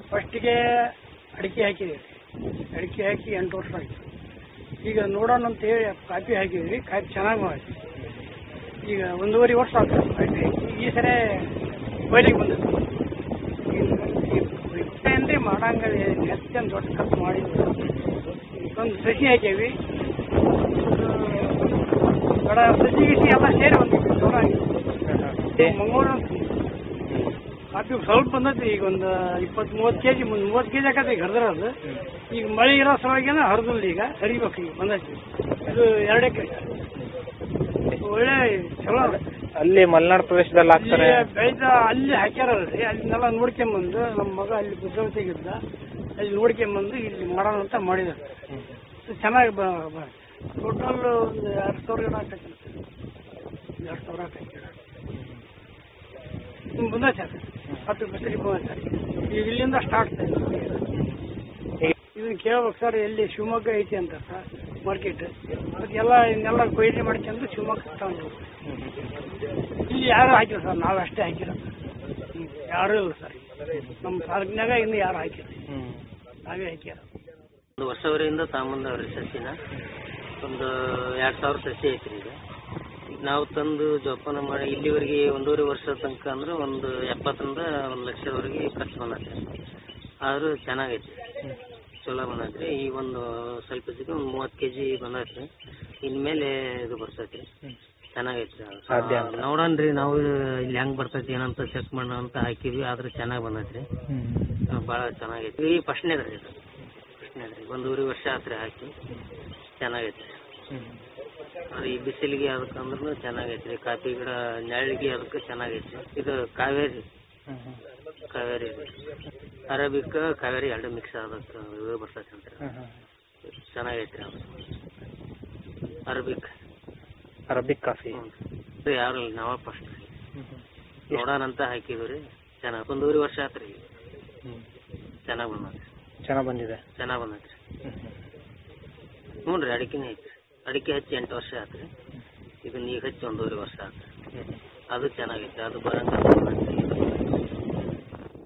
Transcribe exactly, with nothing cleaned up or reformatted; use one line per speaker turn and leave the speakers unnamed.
ಫಸ್ಟಿಗೆ ಅಡಿಕೆ ಹಾಕಿದ್ವಿ. ಅಡಿಕೆ ಹಾಕಿ ಎಂಟು ವರ್ಷ ಆಯಿತು. ಈಗ ನೋಡೋಣ ಅಂತ ಹೇಳಿ ಕಾಫಿ ಹಾಕಿದ್ವಿ. ಕಾಫಿ ಚೆನ್ನಾಗಿ ಮಾಡಿ ಈಗ ಒಂದೂವರೆ ವರ್ಷ ಆಗ್ತದೆ ಕಾಫಿ ಹಾಕಿ. ಈ ಸರಿ ಕೊಯ್ಲಿಗೆ ಬಂದಿತ್ತು. ಅಂದರೆ ಮಾಡಂಗಲ್ಲಿ ಹೆಚ್ಚೇನು ದೊಡ್ಡ ಖರ್ಚು ಮಾಡಿದ್ವಿ. ಒಂದು ಸಸಿ ಹಾಕೇವಿ. ಬಡ ಸಸಿ ಗಿಸಿ ಎಲ್ಲ ಸೇರಿ ಒಂದು ಚೆನ್ನಾಗಿ ಮಂಗಳೂರು ಕಾಫಿ ಸ್ವಲ್ಪ ಬಂದೈತಿ. ಈಗ ಒಂದು ಇಪ್ಪತ್ತು ಮೂವತ್ತು ಕೆ ಜಿ ಮುಂದೆ ಮೂವತ್ತು ಕೆ ಜಿ ಹಾಕತ್ತೆ ಈಗ ಹರಿದ್ರೆ ಅದು. ಈಗ ಮಳೆ ಇರೋ ಸಲುವಾಗಿನ ಹರಿದಿಲ್ಲ. ಈಗ ಹರಿಬೇಕು. ಈಗ ಬಂದೈತಿ. ಇದು ಎರಡು ಎಕರೆ ಒಳ್ಳೆ ಚಲೋ.
ಅಲ್ಲಿ ಮಲೆನಾಡು ಪ್ರದೇಶದಲ್ಲಿ ಹಾಕ್ತಾರೆ
ಬೆಳೆದ ಅಲ್ಲಿ ಹಾಕ್ಯಾರಲ್ರಿ. ಅಲ್ಲಿನೆಲ್ಲ ನೋಡ್ಕೊಂಬಂದು ನಮ್ಮ ಮಗ ಅಲ್ಲಿ ಬುದ್ಧವತಿಗಿದ್ದ ಅಲ್ಲಿ ನೋಡ್ಕೊಂಬಂದು ಇಲ್ಲಿ ಮಾಡೋಣ ಅಂತ ಮಾಡಿದ್ದಾರೆ. ಚೆನ್ನಾಗಿ ಟೋಟಲ್ ಒಂದು ಎರಡು ಸಾವಿರ ಗಿಡ ಹಾಕಿ ಎರಡು ಸಾವಿರ ಹಾಕಿ ಬಂದ ಸರ್. ಹತ್ತು ಬಸ್ಸಲ್ಲಿ ಬಂದ ಸರ್. ಈಗ ಇಲ್ಲಿಂದ ಸ್ಟಾರ್ಟ್ ಇದನ್ನ ಕೇಳ್ಬೇಕು ಸರ್. ಎಲ್ಲಿ ಶಿವಮೊಗ್ಗ ಐತಿ ಅಂತ ಸರ್ ಮಾರ್ಕೆಟ್. ಅದಕ್ಕೆಲ್ಲ ಇನ್ನೆಲ್ಲ ಕೊಯ್ಲಿ ಮಾಡ್ಕೊಂಡು ಶಿವಮೊಗ್ಗ ತಗೊಂಡು ಇಲ್ಲಿ ಯಾರು ಹಾಕಿಲ್ಲ ಸರ್. ನಾವು ಅಷ್ಟೇ ಹಾಕಿರೋದು. ಯಾರೂ ಇಲ್ಲ ಸರ್. ನಮ್ಮ ತಾಲೂಕಿನಾಗ ಇನ್ನು ಯಾರು ಹಾಕಿಲ್ಲ. ನಾವೇ ಹಾಕ್ಯಾರ.
ಒಂದು ವರ್ಷವರೆಯಿಂದ ತಗೊಂಬಂದವ್ರಿ ಸಸಿನ. ಒಂದು ಎರಡು ಸಾವಿರ ಸಸಿ ಐತ್ರಿ. ಈಗ ನಾವು ತಂದು ಜೋಪಾನ ಮಾಡಿ ಇಲ್ಲಿವರೆಗೆ ಒಂದೂವರೆ ವರ್ಷ ತನಕ ಅಂದ್ರೆ ಒಂದು ಎಪ್ಪತ್ತರಿಂದ ಒಂದು ಲಕ್ಷದವರೆಗೆ ಖರ್ಚು ಬಂದೈತೆ. ಆದರೂ ಚೆನ್ನಾಗೈತಿ. ಚಲೋ ಬಂದೈತ್ರಿ. ಈಗ ಒಂದು ಸ್ವಲ್ಪ ಇದಕ್ಕೆ ಒಂದು ಮೂವತ್ತು ಕೆ ಜಿ ಬಂದೈತ್ರಿ. ಇನ್ಮೇಲೆ ಇದು ಬರ್ತೈತಿ. ಚೆನ್ನಾಗೈತ್ರಿ. ನೋಡೋಣ್ರಿ ನಾವು ಇಲ್ಲಿ ಹೆಂಗೆ ಬರ್ತೈತಿ ಏನಂತ ಚೆಕ್ ಮಾಡೋಣ ಅಂತ ಹಾಕಿವಿ. ಆದ್ರೆ ಚೆನ್ನಾಗಿ ಬಂದೈತ್ರಿ. ಭಾಳ ಚೆನ್ನಾಗೈತಿ. ಈ ಫಸ್ಟ್ನೇದ್ರಿ ಇದು ಫಸ್ಟ್ನೇದ್ರಿ ಒಂದೂವರೆ ವರ್ಷ ಆತ್ರಿ ಹಾಕಿ. ಚೆನ್ನಾಗೈತ್ರಿ. ಈ ಬಿಸಿಲಿಗೆ ಅದಕ್ಕೆ ಅಂದ್ರೂ ಚೆನ್ನಾಗೈತ್ರಿ. ಕಾಫಿ ಗಿಡ ನೆರಳಿಗೆ ಅದಕ್ಕೆ ಚೆನ್ನಾಗೈತ್ರಿ. ಇದು ಕಾವೇರಿ ಕಾವೇರಿ ಅರೇಬಿಕ್ ಕಾವೇರಿ ಎರಡು ಮಿಕ್ಸ್ ಅದಕ್ಕೆ ಇದು ಬರ್ತೈತೆ ಅಂತ ಚೆನ್ನಾಗೈತ್ರಿ. ಅದು ಅರೇಬಿಕ್
ಅರೇಬಿಕ್ ಕಾಫಿ
ಯಾರು ನಾವ ಫಸ್ಟ್ ನೋಡೋಣ ಅಂತ ಹಾಕಿದ್ವಿ ರೀ. ಚೆನ್ನಾಗಿ ಒಂದೂವರೆ ವರ್ಷ ಆತ್ರಿ. ಚೆನ್ನಾಗಿ ಬಂದೈತಿ.
ಚೆನ್ನಾಗಿ ಬಂದಿದೆ.
ಚೆನ್ನಾಗಿ ಬಂದೈತ್ರಿ. ಹ್ಞೂ ರೀ. ಅಡಿಕೆನೇ ಐತ್ರಿ. ಅಡಿಕೆ ಹಚ್ಚಿ ಎಂಟು ವರ್ಷ ಆತ್ರಿ. ಇದನ್ನ ಈಗ ಹಚ್ಚಿ ಒಂದೂವರೆ ವರ್ಷ ಆತ್ರಿ. ಅದು ಚೆನ್ನಾಗೈತೆ. ಅದು ಬರಂಗ